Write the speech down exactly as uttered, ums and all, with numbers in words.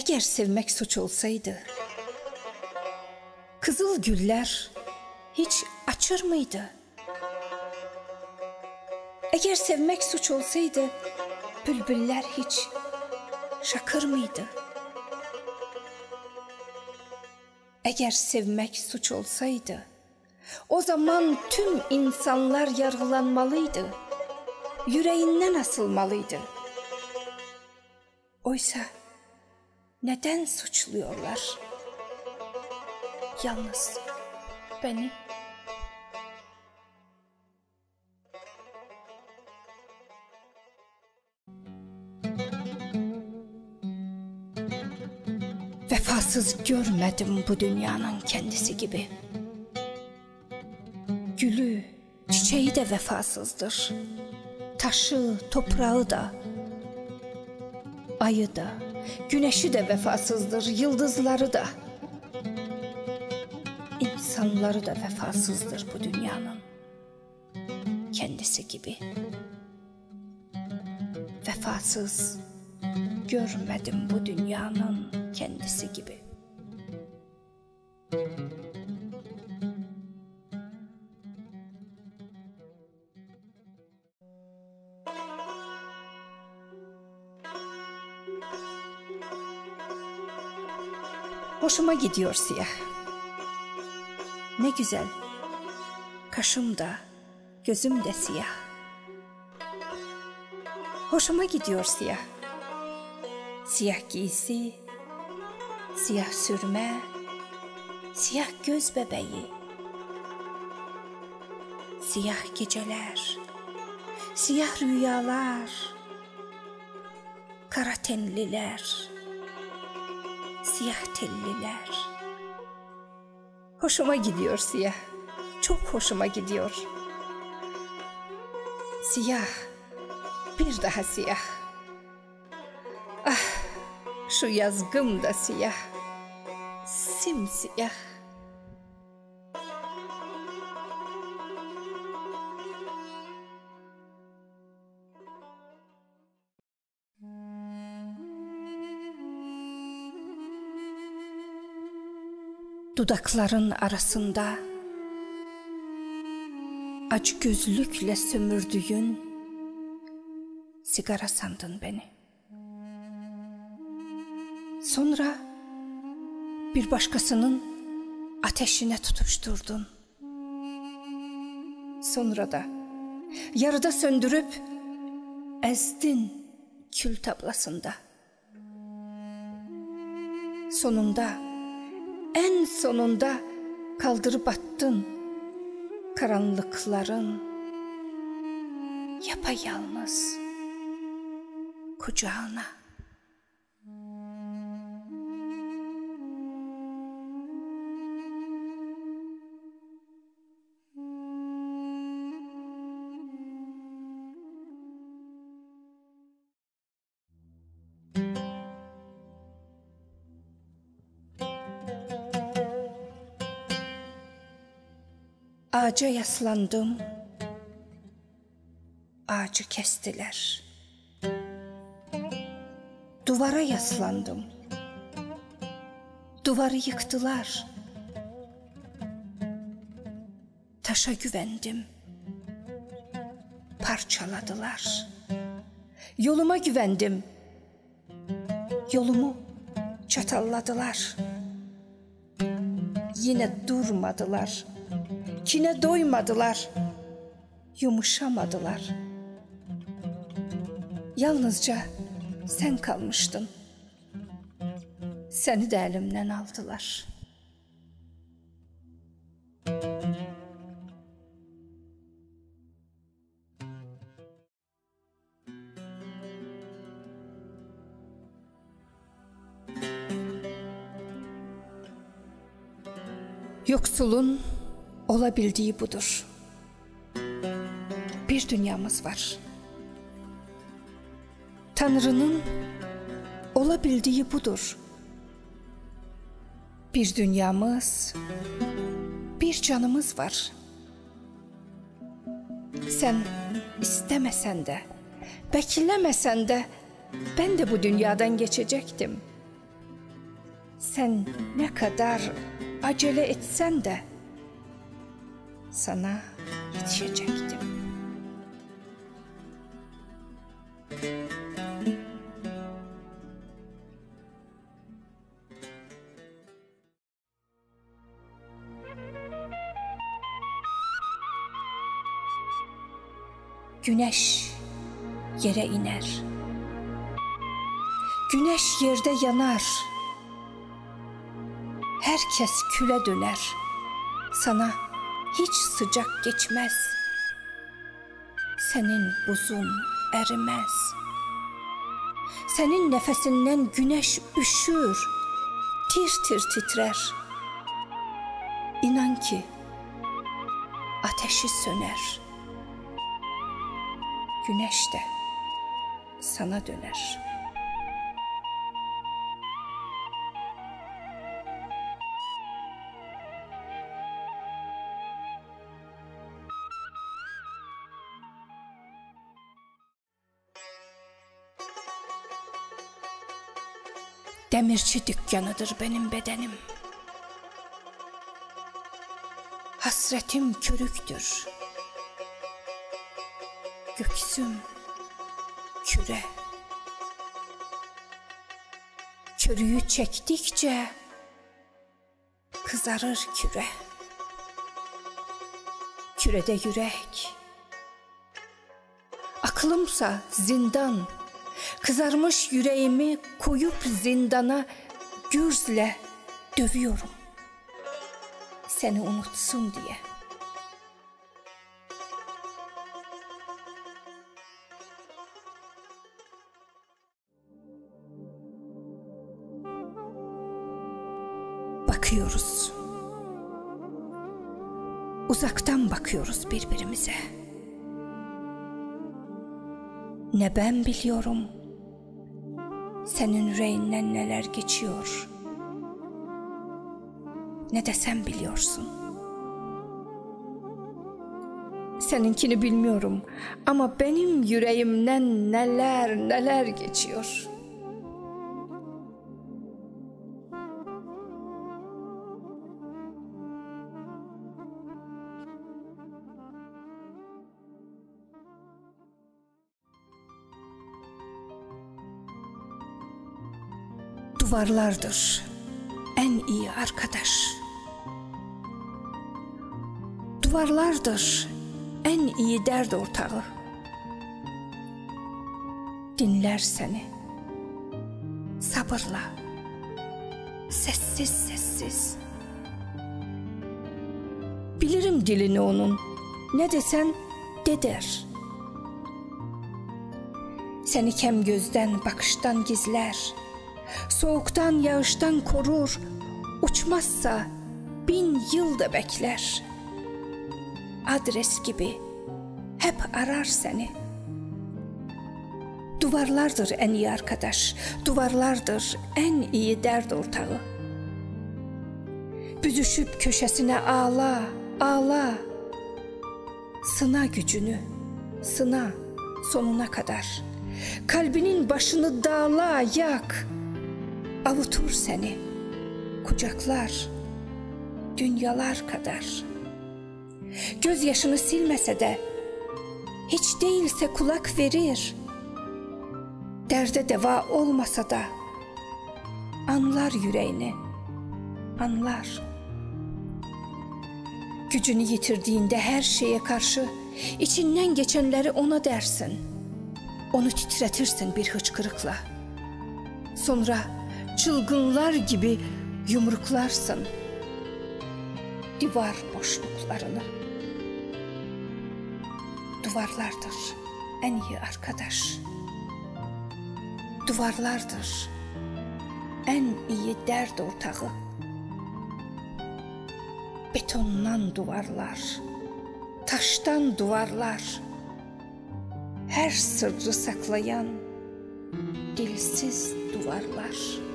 Eğer sevmek suç olsaydı, kızıl güller hiç açır mıydı? Eğer sevmek suç olsaydı, bülbüller hiç şakır mıydı? Eğer sevmek suç olsaydı, o zaman tüm insanlar yargılanmalıydı, yüreğinden asılmalıydı. Oysa neden suçluyorlar yalnız beni? Vefasız görmedim bu dünyanın kendisi gibi. Gülü, çiçeği de vefasızdır. Taşı, toprağı da, ayı da, güneşi de vefasızdır, yıldızları da. İnsanları da vefasızdır bu dünyanın kendisi gibi. Vefasız görmedim bu dünyanın kendisi gibi. Hoşuma gidiyor siyah. Ne güzel. Kaşım da, gözüm de siyah. Hoşuma gidiyor siyah. Siyah giysi, siyah sürme, siyah göz bebeği. Siyah geceler, siyah rüyalar, kara tenliler, siyah telliler. Hoşuma gidiyor siyah, çok hoşuma gidiyor. Siyah, bir daha siyah. Ah, şu yazgım da siyah, simsiyah. Dudakların arasında aç gözlükle sömürdüğün sigara sandın beni. Sonra bir başkasının ateşine tutuşturdun. Sonra da yarıda söndürüp ezdin kül tablasında. Sonunda, en sonunda kaldırıp attın karanlıkların yapayalnız kucağına. Ağaca yaslandım, ağacı kestiler. Duvara yaslandım, duvarı yıktılar. Taşa güvendim, parçaladılar. Yoluma güvendim, yolumu çatalladılar. Yine durmadılar. Kine doymadılar, yumuşamadılar. Yalnızca sen kalmıştın. Seni de elimden aldılar. Yoksulun olabildiği budur. Bir dünyamız var. Tanrı'nın olabildiği budur. Bir dünyamız, bir canımız var. Sen istemesen de, beklemesen de ben de bu dünyadan geçecektim. Sen ne kadar acele etsen de sana yetişecektim. Güneş yere iner. Güneş yerde yanar. Herkes küle döner. Sana hiç sıcak geçmez. Senin buzun erimez. Senin nefesinden güneş üşür. Tir tir titrer. İnan ki ateşi söner. Güneş de sana döner. Demirci dükkanıdır benim bedenim. Hasretim körüktür. Göksüm küre. Körüğü çektikçe kızarır küre. Kürede yürek. Aklımsa zindan. Kızarmış yüreğimi koyup zindana gürzle dövüyorum. Seni unutsun diye. Bakıyoruz. Uzaktan bakıyoruz birbirimize. Ne ben biliyorum, senin yüreğinden neler geçiyor, ne de sen biliyorsun. Seninkini bilmiyorum ama benim yüreğimden neler neler geçiyor. Duvarlardır en iyi arkadaş. Duvarlardır en iyi dert ortağı. Dinler seni sabırla, sessiz sessiz. Bilirim dilini onun, ne desen de der. Seni kem gözden, bakıştan gizler. Soğuktan, yağıştan korur. Uçmazsa bin yıl da bekler. Adres gibi hep arar seni. Duvarlardır en iyi arkadaş. Duvarlardır en iyi dert ortağı. Büzüşüp köşesine ağla, ağla. Sına gücünü, sına sonuna kadar. Kalbinin başını dağla, yak. Avutur seni, kucaklar, dünyalar kadar. Gözyaşını silmese de, hiç değilse kulak verir. Derde deva olmasa da, anlar yüreğini, anlar. Gücünü yitirdiğinde her şeye karşı, içinden geçenleri ona dersin. Onu titretirsin bir hıçkırıkla. Sonra çılgınlar gibi yumruklarsın duvar boşluklarını. Duvarlardır en iyi arkadaş. Duvarlardır en iyi dert ortağı. Betondan duvarlar, taştan duvarlar. Her sırrı saklayan dilsiz duvarlar.